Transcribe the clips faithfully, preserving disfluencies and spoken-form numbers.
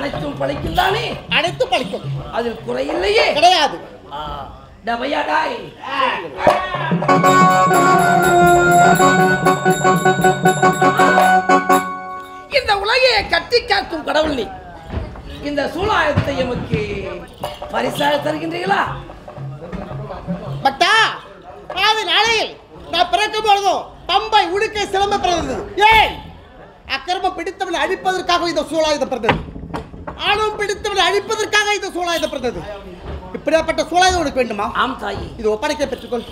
அனைத்தும் பழிக்கும் தானே? அனைத்தும் பழிக்கும், அதில் குறை இல்லையே. கிடையாது. டபையாடாய் இந்த உலகையை கட்டி காக்கும் கடவுள் நீ. இந்த சூலாயத்தை எமக்கு பரிசாக தருகின்றீர்களா? பக்தா, பாதி நாளையில் நான் பிறக்கும் பொழுதும் பம்பை உடுக்கை சிலம்ப பிறந்தது. ஏன் அக்கிரமம் பிடித்தவனை அழிப்பதற்காக இந்த சூலாயுதம் பிறந்தது. ஆணும் பிடித்தவனை அழிப்பதற்காக இந்த சூலாயுதம் பிறந்தது. இப்படியாப்பட்ட சூலாயுதம் உனக்கு வேண்டுமா? ஆம் தாயி. இது ஒப்படைக்க பெற்றுக்கொள்.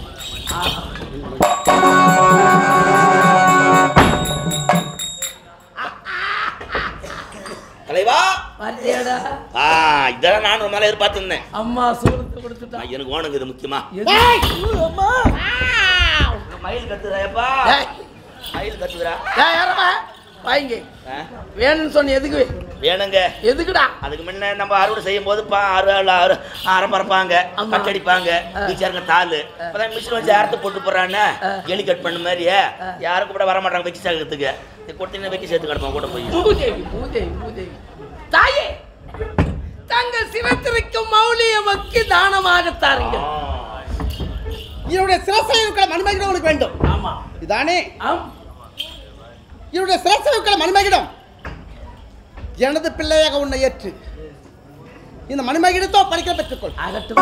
தலைவா பாத்தியாடா? ஆ இதெல்லாம் நான் மேல எதிர்பார்த்திருந்தேன். அம்மா சூரத்தை கொடுத்துட்டா. எனக்கு ஓனுக்கு இது முக்கியமா. அம்மா மயில் கத்துறாப்பா. மயில் கத்துறா. ஏய் யாரமா வாங்க. வேணும்னு சொன்ன எதுக்கு வேணுங்க? எதுக்குடா? அதுக்கு முன்ன நம்ம அறுவடை செய்யும் போது அரைப்பறப்பாங்க, கட்டடிப்பாங்க, வீச்சாருங்க தாள். இப்பதான் மிஷின் வச்சு அறுத்து போட்டு போறான்னு எலி கட் பண்ண மாதிரி யாரும் கூட வர மாட்டாங்க வெக்கி சேர்க்கறதுக்கு. கொடுத்தீங்கன்னா வெக்கி சேர்த்து கிடப்போம் கூட போய். பூதேவி பூதேவி பூதேவி தாயே, தங்கள் சிவத்திற்கும் மௌலியமக்கு தானமாக தாருங்கள். என்னுடைய சிரசையுக்களை மணிமகிடம் உனக்கு வேண்டும். ஆமா இதானே? ஆம். என்னுடைய சிரசையுக்களை மணிமகிடம் எனது பிள்ளையாக உன்னை ஏற்று இந்த மணிமகிடத்தோ படிக்க பெற்றுக்கொள். அகட்டும்.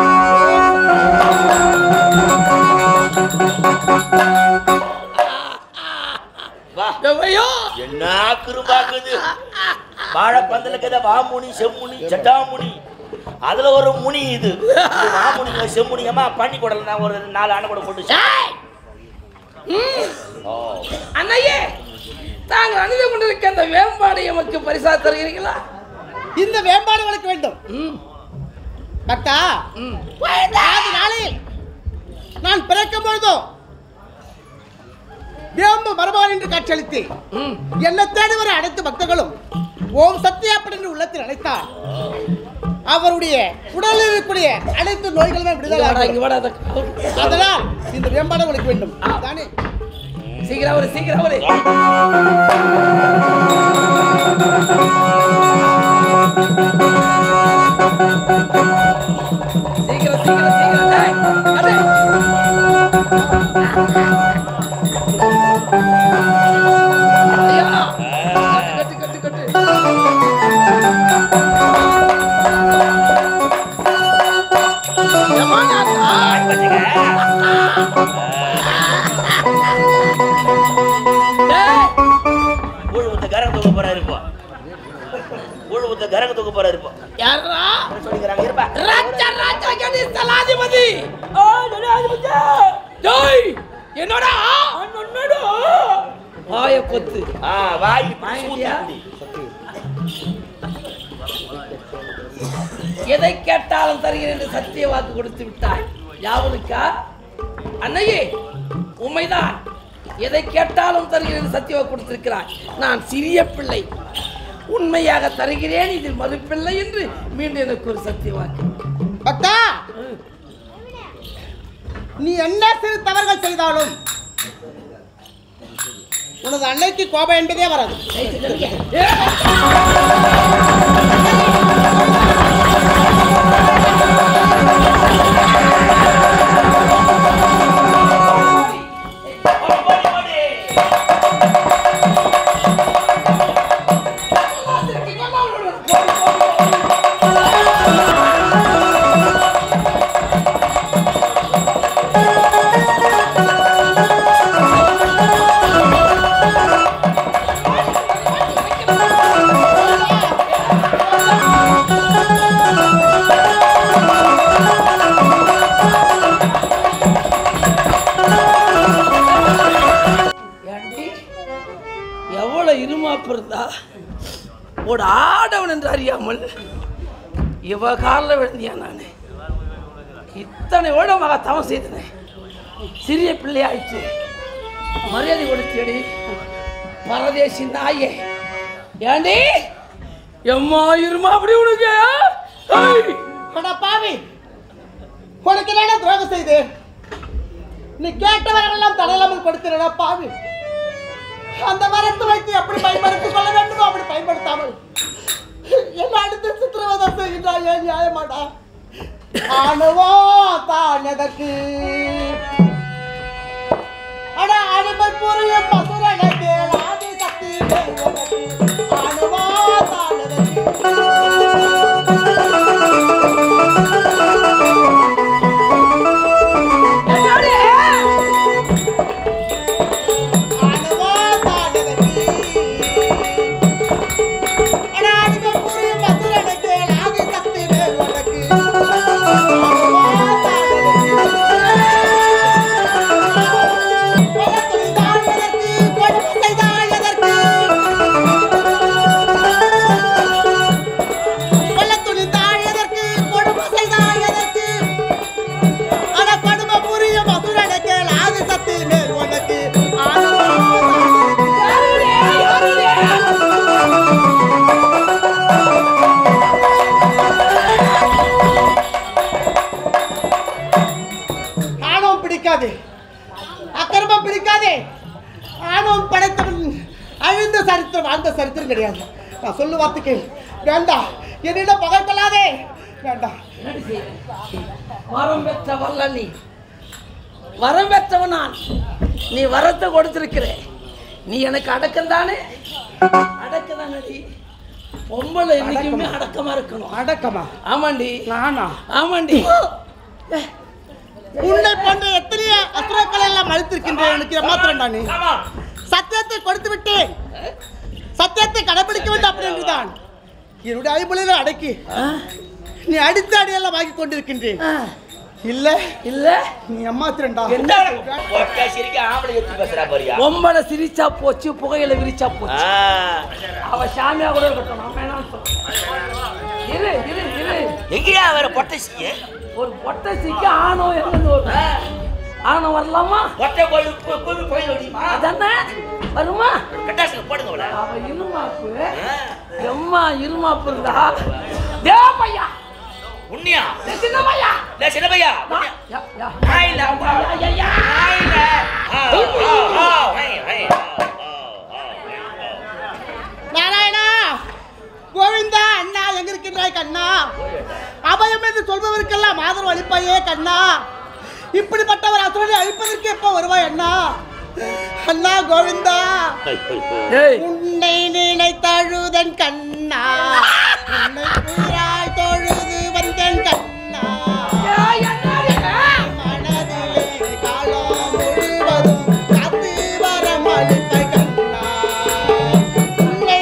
என்ன குறும்பாக்குது வாழைப்பந்தலுக்கு வாமுனி செம்முனி ஜட்டாமுனி, அதுல ஒரு முனி. இது மாமுனி செம்முனியமா பண்ணி கொடல ஒரு நாலு ஆணை கூட போட்டு. அண்ணையே, தாங்கள் அணிந்து கொண்டிருக்க அந்த வேம்பாடு எமக்கு பரிசா தருகிறீங்களா? இந்த வேம்பாடு உனக்கு வேண்டும். பக்தா, நாளில் நான் பிறக்கும் பொழுதோ வேம்பு மரபான் என்று காட்சியளித்தேன். என்ன தேடி வர அனைத்து பக்தர்களும் ஓம் சத்யா என்று உள்ளத்தில் அழைத்தார். அவருடைய உடலில் இருக்கக்கூடிய அனைத்து நோய்களுமே விடுதலை. அதனால் இந்த வேம்பாடு உனக்கு வேண்டும். தானே? சீக்கிரம் ஒரு சீக்கிரம் ஒரு சீக்கிரம் சீக்கிரம் சீக்கிரம் அடே ஐயா கட்டு கட்டு கட்டு யமானா பச்சங்க கரக தூக்க போறாரு இப்போ. ஊழ ஊத்த கரக தூக்க போறாரு இப்போ. யாரா சொல்லிக்கறாங்க இருப்பா. ராஜா ராஜா கடி சலாதிபதி. ஓ சலாதிபதி. டேய் என்னடா அண்ணனடா வாய கொத்து. ஆ வாய் பாயிண்டியா. எதை கேட்டாலும் தருகிறேன் என்று சத்திய வாக்கு கொடுத்து விட்டாய். யாவனுக்கா? அன்னையே உண்மைதான். எதை கேட்டாலும் தருகிறேன் சத்திய வாக்கு கொடுத்திருக்கிறாய். நான் சிறிய பிள்ளை, உண்மையாக தருகிறேன், இதில் மறுப்பில்லை என்று மீண்டும் எனக்கு ஒரு சத்திய வாக்கு. பக்தா, நீ என்ன சிறு தவறுகள் செய்தாலும் உனது அன்னைக்கு கோபம் என்பதே வராது. ஒரு ஆடவன் என்று அறியாமல் இவ காலில் விழுந்தியா? நான் இத்தனை ஓடமாக தவம் செய்தனே, சிறிய பிள்ளையாயிற்று, மரியாதை கொடுத்தேடி பரதேசி நாயே. ஏண்டி எம்மா இருமா அப்படி உனக்கு பாவி, உனக்கு என்ன துரோகம் செய்து நீ கேட்டவரெல்லாம் தலையிலாமல் கொடுத்தா பாவி. அந்த மரத்தை வைத்து எப்படி பயன்படுத்திக் கொள்ள வேண்டுமோ அப்படி பயன்படுத்தாமல் என்ன அடுத்து சித்திரவதை செய்கின்றாயே நியாயமாடா? ஆணவோ தான் எதற்கு? அட அனுமை புரிய பசுரனுக்கு ஆதி சக்தி ஆணவோ தான் எதற்கு? அக்கிரமம் பிடிக்காதே. ஆணவம் படைத்தவன் அழிந்த சரித்திரம் வாழ்ந்த சரித்திரம் கிடையாது. நான் சொல்லு வார்த்தைக்கு வேண்டாம், என்னிடம் பகை கொள்ளாதே. வேண்டாம். வரம் பெற்ற வல்ல நீ, வரம் பெற்றவன் நான். நீ வரத்தை கொடுத்திருக்கிற, நீ எனக்கு அடக்கம் தானே? அடக்கதானே நீ. பொம்பளை என்னைக்குமே அடக்கமா இருக்கணும். அடக்கமா? ஆமாண்டி. நானா? ஆமாண்டி. உன்னை போன்ற எத்தனையோ அசுரக்களை எல்லாம் அழித்திருக்கின்றேன். எனக்கு மாத்திரம் தானே சத்தியத்தை கொடுத்து விட்டேன். சத்தியத்தை கடைபிடிக்க வேண்டும் அப்படி என்றுதான் என்னுடைய ஐம்பொழில அடக்கி நீ அடித்த அடியெல்லாம் வாங்கி கொண்டிருக்கின்றேன். இல்ல இல்ல நீ அம்மாத்திரண்டா. பொம்பளை சிரிச்சா போச்சு, புகையில விரிச்சா போச்சு. அவ சாமியா கூட இருக்கட்டும். இரு இரு இரு எங்கயா வேற பொட்டசிக்கு ஒரு பொட்டசிக்கு ஆணோ என்ன ஆணோ வரலாமா? பொட்டை கோயில் கோயில் ஓடிமா அதானே வருமா? கட்டாசுல போடுங்க. அவ இருமாப்பு எம்மா இருமாப்பு இருந்தா தேவையா உண்மையா சின்ன பையா இல்ல சின்ன பையா ஹாய்ல ஹாய்ல நாராயணா கோவிந்தா அண்ணா எங்க இருக்கின்றாய் கண்ணா? அபயம் என்று சொல்பவருக்கெல்லாம் ஆதரவு அளிப்பாயே கண்ணா. இப்படிப்பட்டவர் அசுரனை அழிப்பதற்கு எப்போ வருவாய் அண்ணா? அண்ணா கோவிந்தா உன்னை நினைத்தழுதன் கண்ணா, உன்னை கூறாய் தொழுது வந்தன் கண்ணா. மனதிலே காலம் முழுவதும் காத்து வரம் அளிப்பாய் கண்ணா. உன்னை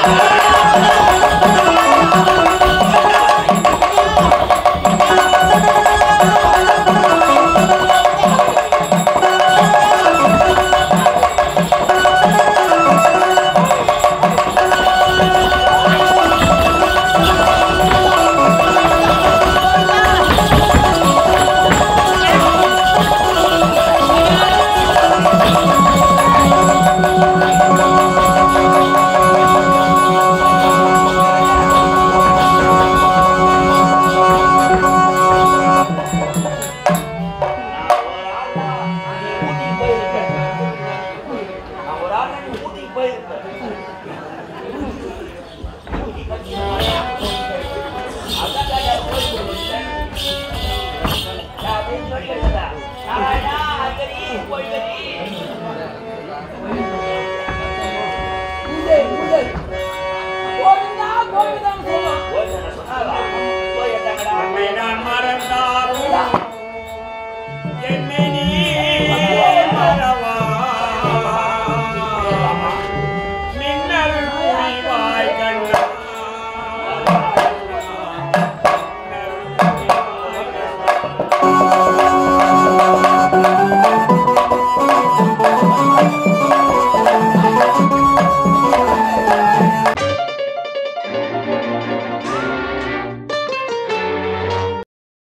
போயிட்டு